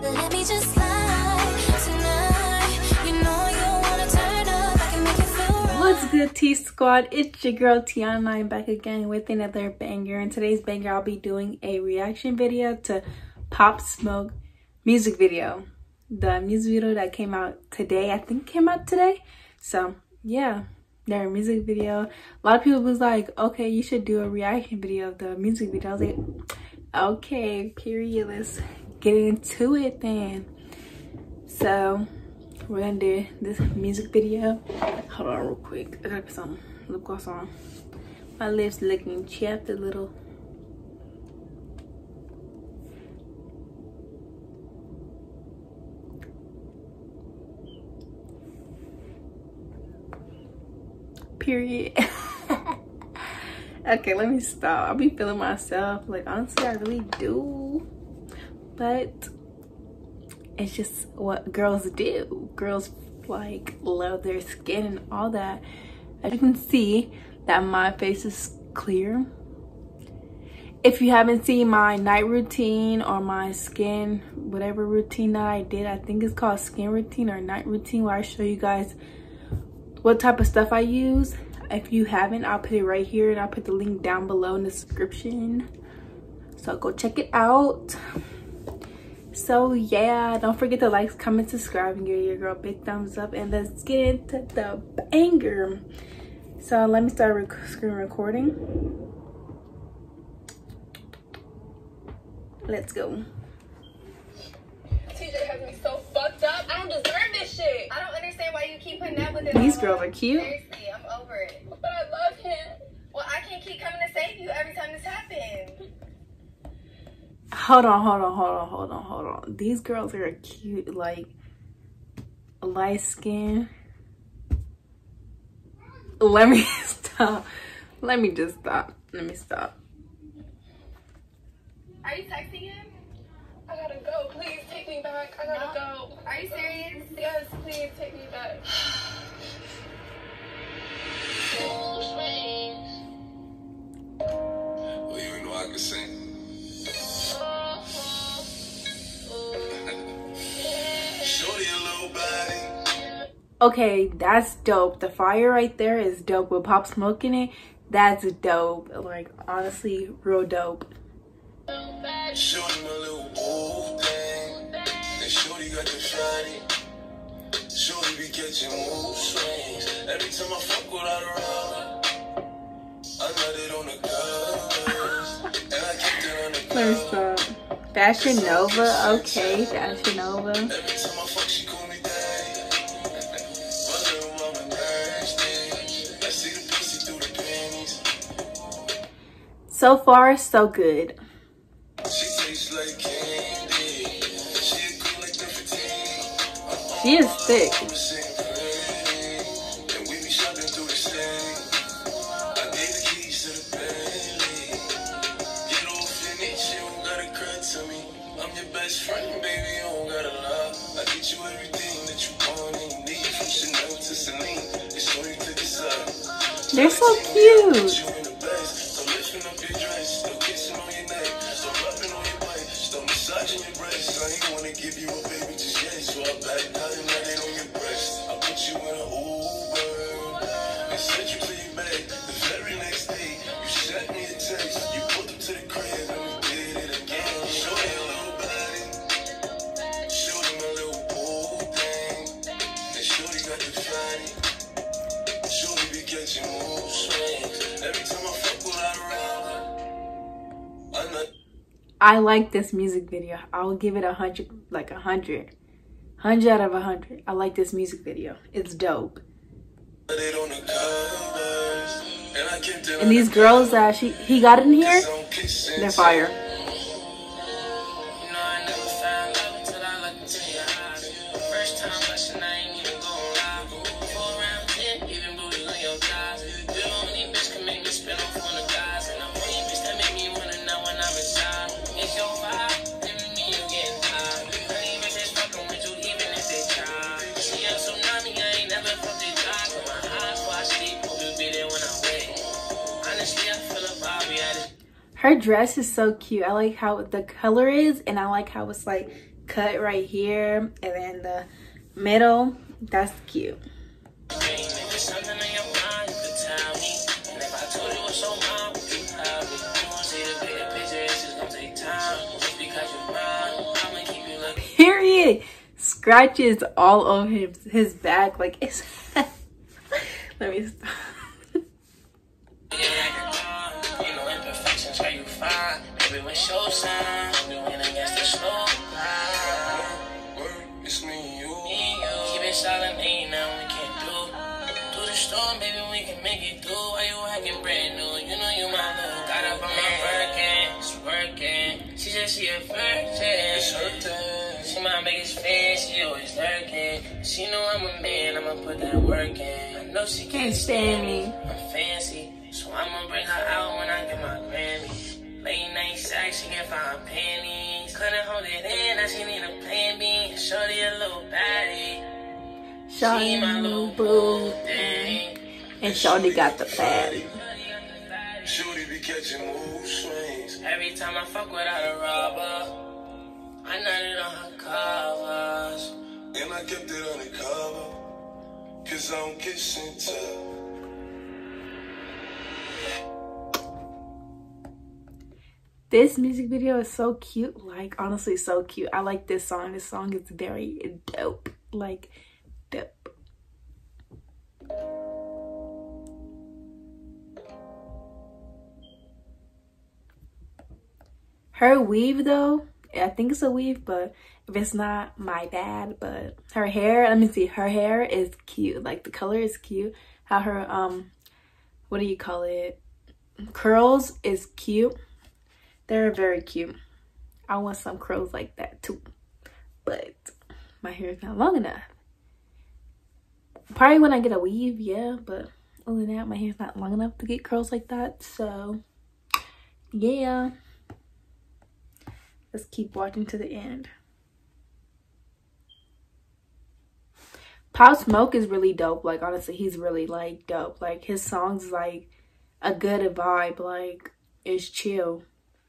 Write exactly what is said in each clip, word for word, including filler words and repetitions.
Let me just slide tonight. You know you wanna turn up. I can make you feel right. What's good, T Squad? It's your girl Tiana and I'm back again with another banger. In today's banger, I'll be doing a reaction video to Pop Smoke music video. The music video that came out today, I think came out today. So yeah, their music video. A lot of people was like, okay, you should do a reaction video of the music video. I was like, okay, period. Let's get into it then. So we're gonna do this music video. Hold on real quick. I gotta put some lip gloss on. My lips looking chapped a little. Period. Okay, let me stop. I'll be feeling myself. Like, honestly, I really do. But it's just what girls do. Girls, like, love their skin and all that. As you can see, that my face is clear. If you haven't seen my night routine or my skin, whatever routine that I did, I think it's called skin routine or night routine, where I show you guys what type of stuff I use. If you haven't, I'll put it right here and I'll put the link down below in the description. So go check it out. So yeah, don't forget to like, comment, subscribe, and give your girl a big thumbs up. And let's get into the banger. So let me start rec screen recording. Let's go. T J has me so fucked up. I don't deserve this shit. I don't understand why you keep putting up with it. These girls are cute. Seriously, I'm over it. But I love him. Well, I can't keep coming to save you every time this happens. Hold on, hold on, hold on, hold on, hold on. These girls are cute, like light skin. Let me stop. Let me just stop. Let me stop. Are you texting him? I gotta go. Please take me back. I gotta no. go. Are you serious? Yes, please take me back. Well, you know I can sing. Okay, that's dope. The fire right there is dope with Pop Smoke in it. That's dope. Like, honestly, real dope. Shorty my little boo thing. And shorty got the fatty. Shorty be catching mood swings. Every time I fuck without her around, I nut it on the covers. And I kicked it on the Let me stop. Fashion Nova. Okay, Fashion Nova. Every time I fuck, she call me daddy. My little mama nasty. I see the pussy through the panties. So far, so good. She tastes like candy. She a cool like the fatigue. She is thick. And we be shopping through the city. I gave the keys to the Bentley. Get off your niche, you don't gotta cry to me. I'm your best friend, baby, you don't gotta lie. I get you everything that you want and you need. From Chanel to Celine, it's on you to decide. They're so cute. You in the best, so lifting up your dress, still kissing on your neck, still rubbing on your butt, still massaging your breast. I ain't wanna give you a baby just yet, so I back down and let it on your breast. I put you in an Uber and sent you to your bed. The very next day, you sent me a text. You pulled up to the crib and we did it again. Show you a little body, show you my little boo thing, and shorty got the fatty. Shorty be catching mood swings. Every time I fuck without around, I'm not. I like this music video. I will give it a hundred, like a hundred. Hundred out of a hundred. I like this music video. It's dope. And these girls that she he got in here, they're fire. Her dress is so cute. I like how the color is, and I like how it's like cut right here, and then the middle, that's cute. Period. Scratches all over his, his back. Like, it's... Let me stop. She a virgin, she my biggest fan, she always lurking. She know I'm a man, I'ma put that work in. I know she can't stand me, I'm fancy, so I'ma bring her out when I get my Grammy. Late night sex, she can find panties. Couldn't hold it in, now she need a plan B. Shorty a little baddie, she my little boo thing. And Shorty got the fatty. Shorty be catching mood swings. Every time I fuck without a rubber, I nutted on her covers. And I kept it on the cover, cause I don't kiss and tell. This music video is so cute, like honestly so cute. I like this song. This song is very dope, like dope. Her weave though, I think it's a weave, but if it's not, my bad. But her hair, let me see, her hair is cute. Like the color is cute. How her, um, what do you call it? Curls is cute. They're very cute. I want some curls like that too. But my hair is not long enough. Probably when I get a weave, yeah. But other than that, my hair's not long enough to get curls like that. So, yeah. Let's keep watching to the end. Pop Smoke is really dope. Like, honestly, he's really, like, dope. Like, his songs, like, a good vibe. Like, it's chill.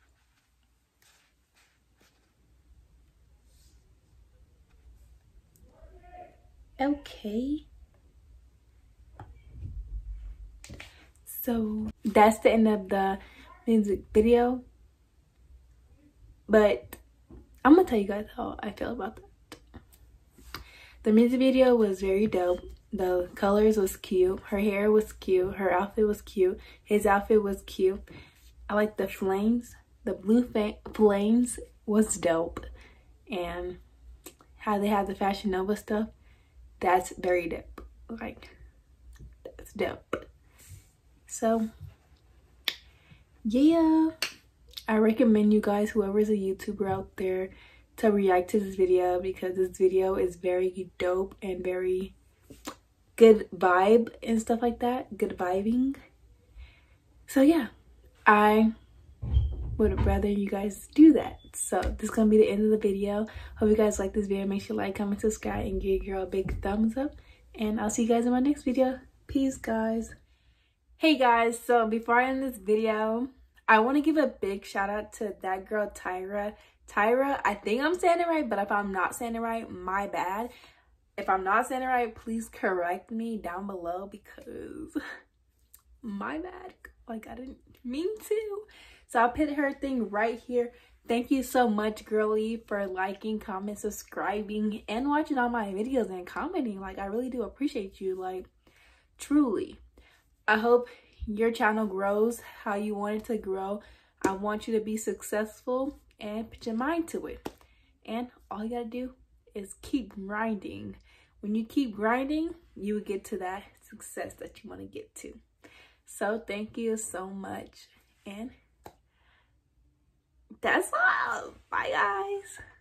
Okay. So, that's the end of the music video. But I'm gonna tell you guys how I feel about that. The music video was very dope. The colors was cute. Her hair was cute. Her outfit was cute. His outfit was cute. I like the flames. The blue flames was dope. And how they have the Fashion Nova stuff, that's very dope. Like, that's dope. So, yeah. I recommend you guys, whoever's a YouTuber out there, to react to this video because this video is very dope and very good vibe and stuff like that. Good vibing. So yeah, I would rather you guys do that. So this is gonna be the end of the video. Hope you guys like this video. Make sure you like, comment, subscribe, and give your girl a big thumbs up. And I'll see you guys in my next video. Peace, guys. Hey guys, so before I end this video, I want to give a big shout out to that girl Tyra. Tyra, I think I'm saying it right, but if I'm not saying it right, my bad. If I'm not saying it right, please correct me down below because my bad. Like, I didn't mean to. So I'll put her thing right here. Thank you so much, girlie, for liking, commenting, subscribing, and watching all my videos and commenting. Like, I really do appreciate you. Like, truly. I hope your channel grows how you want it to grow. I want you to be successful and put your mind to it. And all you gotta do is keep grinding. When you keep grinding, you will get to that success that you want to get to. So thank you so much. And that's all. Bye, guys.